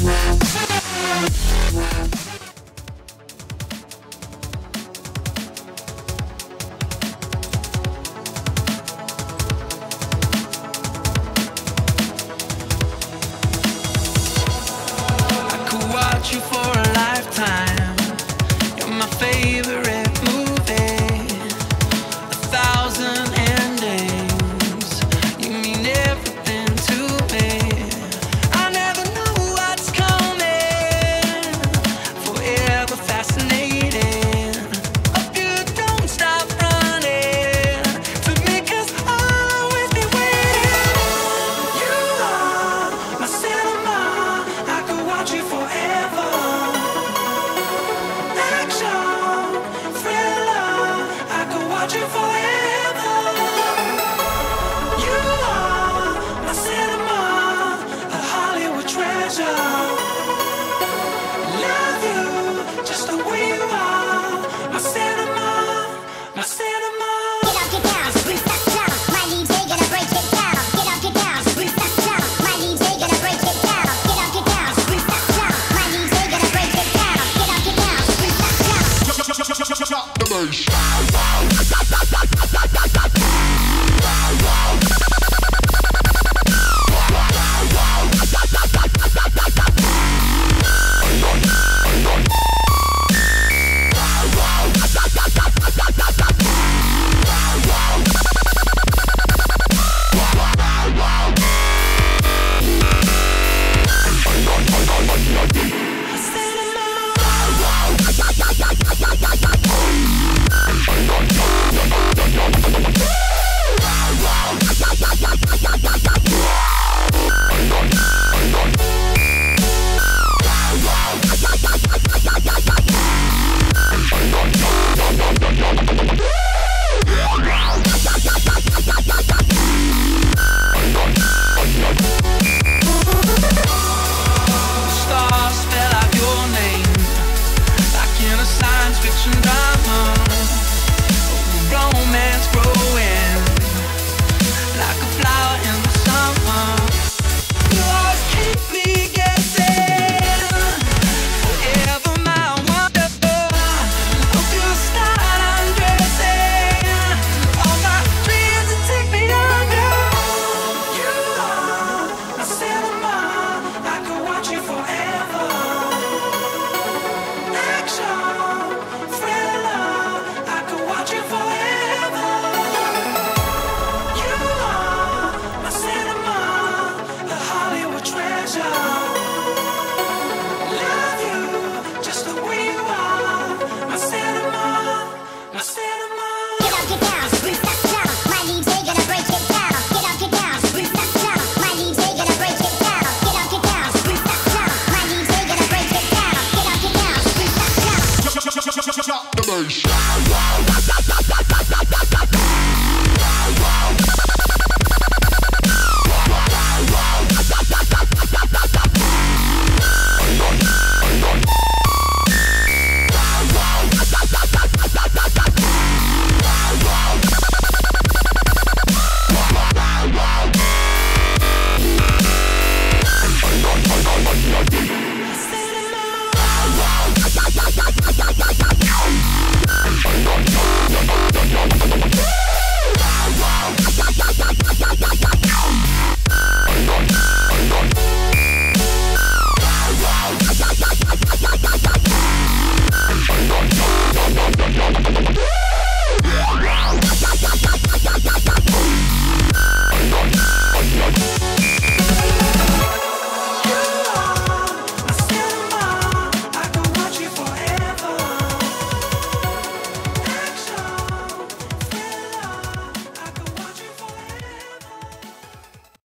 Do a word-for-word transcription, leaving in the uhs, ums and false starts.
You for a lifetime. You're my favorite movie. A thousand endings. You mean everything to me. I never know what's coming. Forever fascinating. Hope you don't stop running to me, 'cause I'll always be waiting. You are my cinema. I could watch you forever. You forever. You are my cinema, a Hollywood treasure. Love you just the way you are, my cinema, my cinema. Get up, get down, Bruce, that's down. My leaves, they gonna break it down. Get up, get down, Bruce, that's down. My leaves, they gonna break it down. Get up, get down, Bruce, that's down. My leaves, they gonna break it down. Get up, get down, Bruce, that's down. The bass. The bass.